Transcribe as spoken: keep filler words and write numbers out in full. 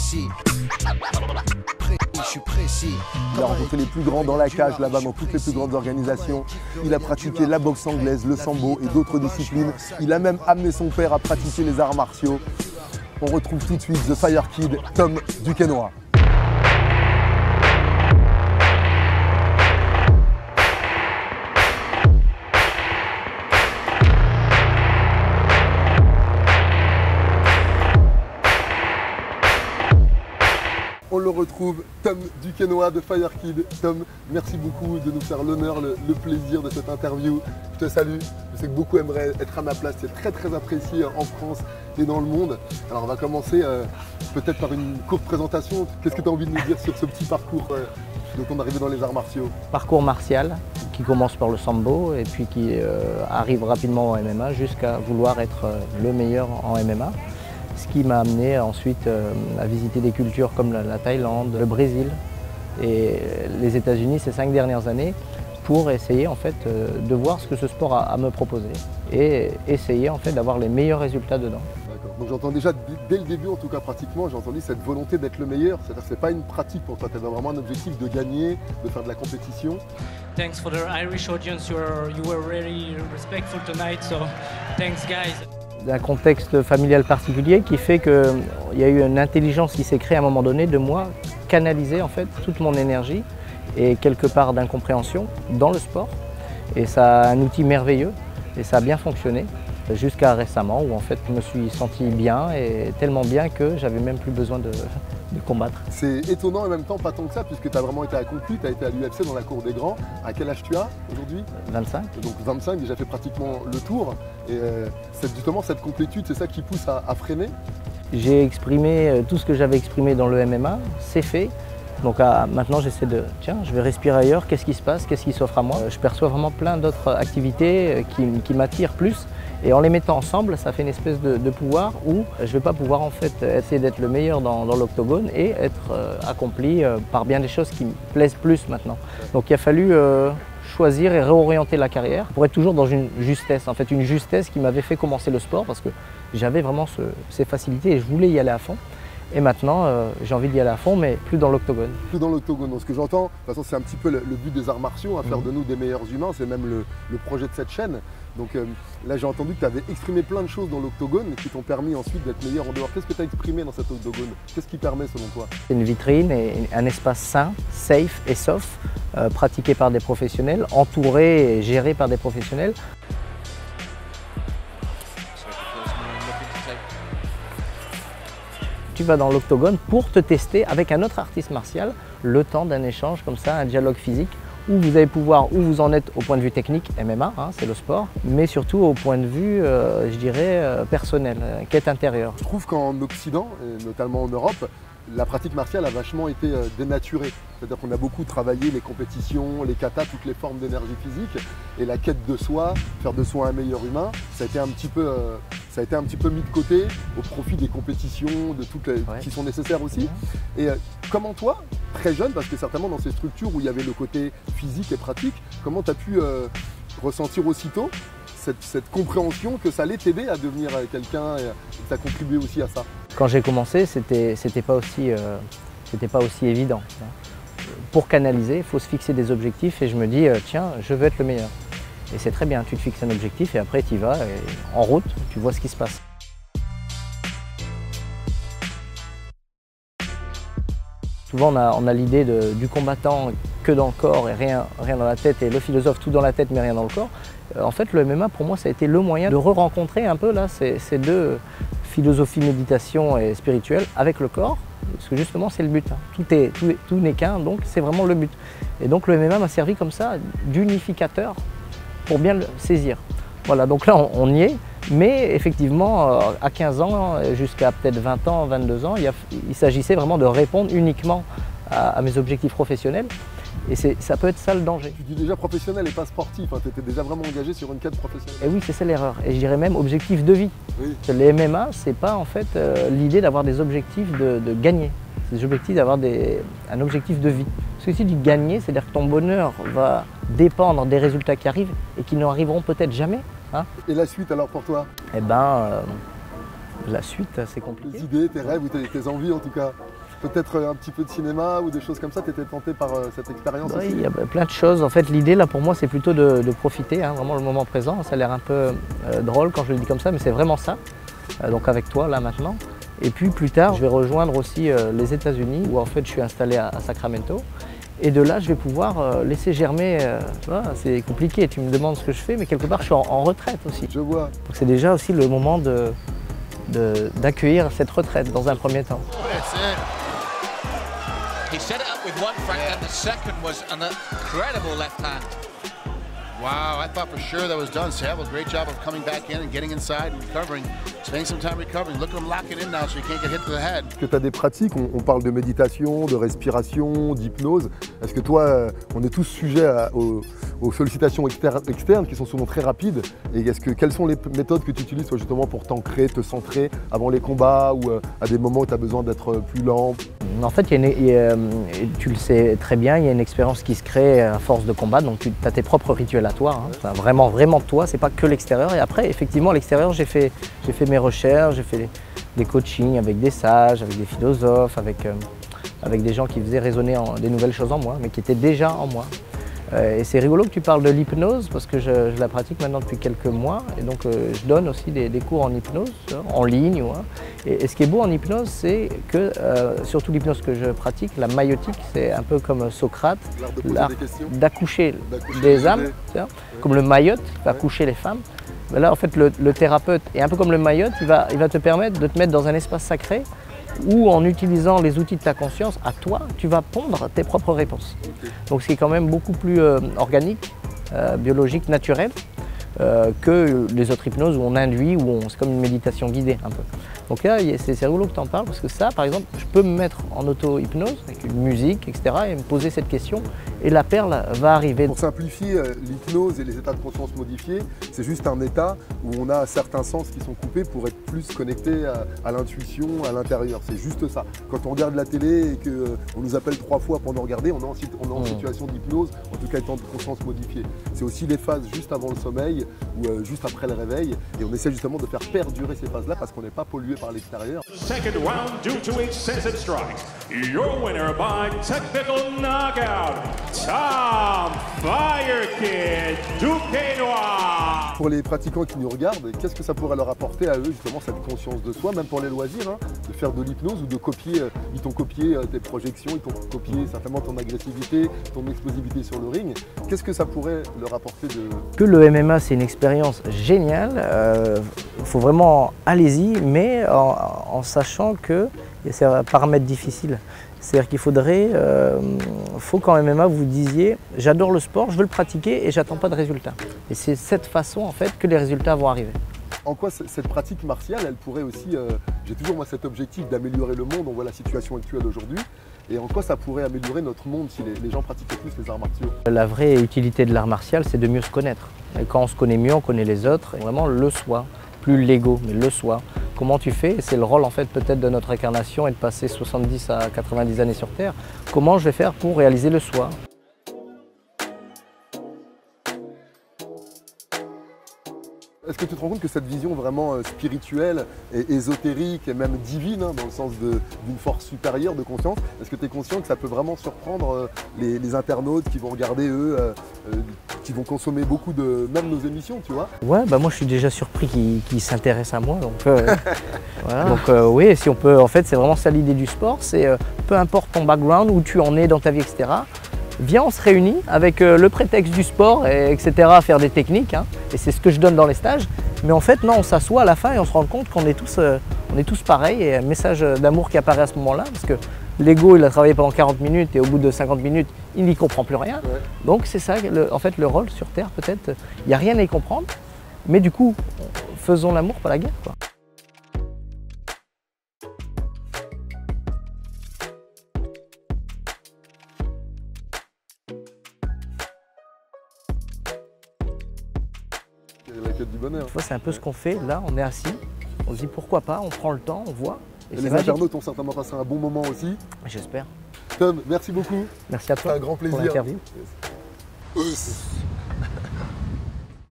précis. Je suis précis. Il a rencontré les plus grands dans la cage, là-bas, dans toutes les plus grandes organisations. Il a pratiqué la boxe anglaise, le sambo et d'autres disciplines. Il a même amené son père à pratiquer les arts martiaux. On retrouve tout de suite The Fire Kid, Tom Duquesnoy. On le retrouve, Tom Duquesnoy de Fire Kid. Tom, merci beaucoup de nous faire l'honneur, le, le plaisir de cette interview. Je te salue, je sais que beaucoup aimeraient être à ma place, c'est très très apprécié en France et dans le monde. Alors on va commencer euh, peut-être par une courte présentation. Qu'est-ce que tu as envie de nous dire sur ce petit parcours euh, de ton arrivée dans les arts martiaux? Parcours martial qui commence par le sambo et puis qui euh, arrive rapidement en M M A jusqu'à vouloir être euh, le meilleur en M M A. Ce qui m'a amené ensuite euh, à visiter des cultures comme la, la Thaïlande, le Brésil et les États-Unis ces cinq dernières années pour essayer en fait euh, de voir ce que ce sport a à me proposer et essayer en fait d'avoir les meilleurs résultats dedans. D'accord. Donc j'entends déjà dès le début, en tout cas pratiquement, j'ai entendu cette volonté d'être le meilleur. C'est-à-dire que c'est pas une pratique pour toi, tu avais vraiment un objectif de gagner, de faire de la compétition. Thanks for the Irish audience, you were, you were really respectful tonight, so thanks guys. D'un contexte familial particulier qui fait qu'il y a eu une intelligence qui s'est créée à un moment donné de moi canaliser en fait toute mon énergie et quelque part d'incompréhension dans le sport. Et ça a un outil merveilleux et ça a bien fonctionné jusqu'à récemment où en fait je me suis senti bien et tellement bien que j'avais même plus besoin de, de combattre. C'est étonnant et en même temps pas tant que ça puisque tu as vraiment été accompli, tu as été à l'U F C dans la cour des grands. À quel âge tu as aujourd'hui? vingt-cinq. Donc vingt-cinq, déjà fait pratiquement le tour. Et euh, c'est justement cette complétude, c'est ça qui pousse à, à freiner? J'ai exprimé tout ce que j'avais exprimé dans le M M A, c'est fait. Donc à, maintenant j'essaie de, tiens, je vais respirer ailleurs, qu'est-ce qui se passe, qu'est-ce qui s'offre à moi? Je perçois vraiment plein d'autres activités qui, qui m'attirent plus. Et en les mettant ensemble, ça fait une espèce de, de pouvoir où je ne vais pas pouvoir en fait essayer d'être le meilleur dans, dans l'octogone et être euh, accompli euh, par bien des choses qui me plaisent plus maintenant. Donc il a fallu euh, choisir et réorienter la carrière pour être toujours dans une justesse, en fait une justesse qui m'avait fait commencer le sport parce que j'avais vraiment ce, ces facilités et je voulais y aller à fond. Et maintenant, euh, j'ai envie d'y aller à fond, mais plus dans l'octogone. Plus dans l'octogone. Ce que j'entends, de toute façon, c'est un petit peu le, le but des arts martiaux, à faire mmh. de nous des meilleurs humains. C'est même le, le projet de cette chaîne. Donc euh, là, j'ai entendu que tu avais exprimé plein de choses dans l'octogone qui t'ont permis ensuite d'être meilleur en dehors. Qu'est-ce que tu as exprimé dans cet octogone? Qu'est-ce qui permet selon toi? C'est une vitrine et un espace sain, safe et soft, euh, pratiqué par des professionnels, entouré et géré par des professionnels. Tu vas dans l'octogone pour te tester avec un autre artiste martial, le temps d'un échange comme ça, un dialogue physique, où vous allez pouvoir, où vous en êtes au point de vue technique, M M A, hein, c'est le sport, mais surtout au point de vue, euh, je dirais, euh, personnel, euh, quête intérieure. Je trouve qu'en Occident, et notamment en Europe, la pratique martiale a vachement été euh, dénaturée. C'est-à-dire qu'on a beaucoup travaillé les compétitions, les katas, toutes les formes d'énergie physique et la quête de soi, faire de soi un meilleur humain, ça a été un petit peu, euh, ça a été un petit peu mis de côté au profit des compétitions, de toutes les, ouais. qui sont nécessaires aussi. Et euh, comment toi, très jeune, parce que certainement dans ces structures où il y avait le côté physique et pratique, comment tu as pu euh, ressentir aussitôt cette, cette compréhension que ça allait t'aider à devenir quelqu'un et que ça contribuait aussi à ça? Quand j'ai commencé, c'était c'était pas aussi, euh, c'était pas aussi évident. Pour canaliser, il faut se fixer des objectifs et je me dis, euh, tiens, je veux être le meilleur. Et c'est très bien, tu te fixes un objectif et après tu y vas et en route, tu vois ce qui se passe. Souvent on a, on a l'idée du combattant que dans le corps et rien, rien dans la tête et le philosophe tout dans la tête mais rien dans le corps. Euh, en fait le M M A pour moi ça a été le moyen de re-rencontrer un peu là ces, ces deux philosophies méditation et spirituelle avec le corps. Parce que justement c'est le but, hein. tout n'est tout est, tout n'est qu'un, donc c'est vraiment le but. Et donc le M M A m'a servi comme ça d'unificateur pour bien le saisir. Voilà, donc là on, on y est, mais effectivement euh, à quinze ans jusqu'à peut-être vingt ans, vingt-deux ans, il, a, il s'agissait vraiment de répondre uniquement à, à mes objectifs professionnels. Et ça peut être ça le danger. Tu dis déjà professionnel et pas sportif, hein. Tu étais déjà vraiment engagé sur une quête professionnelle. Et oui, c'est ça l'erreur. Et je dirais même objectif de vie. Oui. Les M M A, c'est pas en fait euh, l'idée d'avoir des objectifs de, de gagner. C'est des objectifs d'avoir un objectif de vie. Parce que si tu dis gagner, c'est-à-dire que ton bonheur va dépendre des résultats qui arrivent et qui n'arriveront peut-être jamais. Hein. Et la suite alors pour toi? Eh ben, euh, la suite, c'est compliqué. Tes idées, tes rêves ou tes, tes envies en tout cas? peut-être un petit peu de cinéma ou des choses comme ça? Tu étais tenté par euh, cette expérience? Oui, aussi? il y a plein de choses. En fait, l'idée là pour moi, c'est plutôt de, de profiter, hein, vraiment le moment présent. Ça a l'air un peu euh, drôle quand je le dis comme ça, mais c'est vraiment ça. Euh, donc avec toi là maintenant. Et puis plus tard, je vais rejoindre aussi euh, les États-Unis où en fait je suis installé à, à Sacramento. Et de là, je vais pouvoir euh, laisser germer, euh, tu vois, c'est compliqué, tu me demandes ce que je fais, mais quelque part, je suis en, en retraite aussi. Je vois. Donc c'est déjà aussi le moment de, de, d'accueillir cette retraite dans un premier temps. He set it up with one front and the second was an incredible left hand. Wow, I thought for sure that was done. Saville, great job of coming back in and getting inside and recovering. Spending some time recovering. Look at him locking in now so he can't get hit to the head. Est-ce que tu as des pratiques, on, on parle de méditation, de respiration, d'hypnose. Est-ce que toi, euh, on est tous sujets à, aux, aux sollicitations externes, externes qui sont souvent très rapides. Et est-ce que, quelles sont les méthodes que tu utilises toi, justement pour t'ancrer, te centrer avant les combats ou euh, à des moments où tu as besoin d'être plus lent? En fait, il y a une, il y a, tu le sais très bien, il y a une expérience qui se crée à force de combat, donc tu as tes propres rituels à toi, hein. Enfin, vraiment, vraiment toi, c'est pas que l'extérieur. Et après, effectivement, à l'extérieur, j'ai fait, j'ai fait mes recherches, j'ai fait des coachings avec des sages, avec des philosophes, avec, euh, avec des gens qui faisaient résonner en, des nouvelles choses en moi, mais qui étaient déjà en moi. Euh, et c'est rigolo que tu parles de l'hypnose parce que je, je la pratique maintenant depuis quelques mois et donc euh, je donne aussi des, des cours en hypnose, en ligne. Ouais. Et, et ce qui est beau en hypnose, c'est que, euh, surtout l'hypnose que je pratique, la maïotique, c'est un peu comme Socrate, l'art d'accoucher des âmes, ouais. Comme le maïote qui va coucher les femmes. Mais là, en fait, le, le thérapeute est un peu comme le maïote, il va, il va te permettre de te mettre dans un espace sacré où en utilisant les outils de ta conscience, à toi, tu vas pondre tes propres réponses. Okay. Donc c'est quand même beaucoup plus euh, organique, euh, biologique, naturel euh, que les autres hypnoses où on induit, où c'est comme une méditation guidée un peu. Donc là, c'est rigolo que tu en parles parce que ça, par exemple, je peux me mettre en auto-hypnose avec une musique, et cetera et me poser cette question et la perle va arriver. Pour simplifier, l'hypnose et les états de conscience modifiés, c'est juste un état où on a certains sens qui sont coupés pour être plus connecté à, à l'intuition, à l'intérieur. C'est juste ça. Quand on regarde la télé et qu'on nous appelle trois fois pour nous regarder, on est en, on est en mmh. situation d'hypnose, en tout cas étant de conscience modifiée. C'est aussi les phases juste avant le sommeil ou euh, juste après le réveil et on essaie justement de faire perdurer ces phases-là parce qu'on n'est pas pollué par l'extérieur. Second round due to excessive strikes. Your winner by technical knockout, Tom Firekid Duquesnoy. Pour les pratiquants qui nous regardent, qu'est-ce que ça pourrait leur apporter à eux justement cette conscience de soi, même pour les loisirs, hein, de faire de l'hypnose ou de copier, euh, ils t'ont copié euh, tes projections, ils t'ont copié certainement ton agressivité, ton explosivité sur le ring. Qu'est-ce que ça pourrait leur apporter de... Que le M M A c'est une expérience géniale, il euh, faut vraiment allez-y, mais en, en sachant que c'est un paramètre difficile. C'est-à-dire qu'il faudrait, euh, faut qu'en M M A vous vous disiez j'adore le sport, je veux le pratiquer et j'attends pas de résultats. Et c'est cette façon en fait que les résultats vont arriver. En quoi cette pratique martiale, elle pourrait aussi, euh, j'ai toujours moi cet objectif d'améliorer le monde, on voit la situation actuelle aujourd'hui, et en quoi ça pourrait améliorer notre monde si les, les gens pratiquaient plus les arts martiaux? La vraie utilité de l'art martial, c'est de mieux se connaître. Et quand on se connaît mieux, on connaît les autres, et vraiment le soi, plus l'ego, mais le soi. Comment tu fais? C'est le rôle en fait peut-être de notre incarnation et de passer soixante-dix à quatre-vingt-dix années sur Terre. Comment je vais faire pour réaliser le soi? Est-ce que tu te rends compte que cette vision vraiment euh, spirituelle et ésotérique et même divine, hein, dans le sens d'une force supérieure de conscience, est-ce que tu es conscient que ça peut vraiment surprendre euh, les, les internautes qui vont regarder eux, euh, euh, qui vont consommer beaucoup de même nos émissions, tu vois? Ouais, bah moi je suis déjà surpris qu'ils qu'ils s'intéressent à moi, donc, euh, voilà. donc euh, oui, si on peut, en fait c'est vraiment ça l'idée du sport, c'est euh, peu importe ton background, où tu en es dans ta vie, et cetera. Viens, on se réunit avec euh, le prétexte du sport, et, etc. à faire des techniques, hein, et c'est ce que je donne dans les stages. Mais en fait, non, on s'assoit à la fin et on se rend compte qu'on est tous, euh, on est tous pareils, et un message d'amour qui apparaît à ce moment-là, parce que l'ego, il a travaillé pendant quarante minutes et au bout de cinquante minutes, il n'y comprend plus rien. Ouais. Donc c'est ça, le, en fait, le rôle sur Terre, peut-être, il n'y a rien à y comprendre, mais du coup, faisons l'amour, pas la guerre, quoi. La quête du bonheur. C'est un peu ce qu'on fait, là, on est assis, on se dit pourquoi pas, on prend le temps, on voit. Et, et les internautes ont certainement passé un bon moment aussi. J'espère. Tom, merci beaucoup. Merci à toi. C'est un grand plaisir. Pour l'interview. Yes.